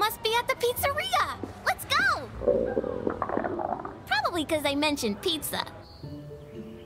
must be at the pizzeria. Let's go! Probably because I mentioned pizza.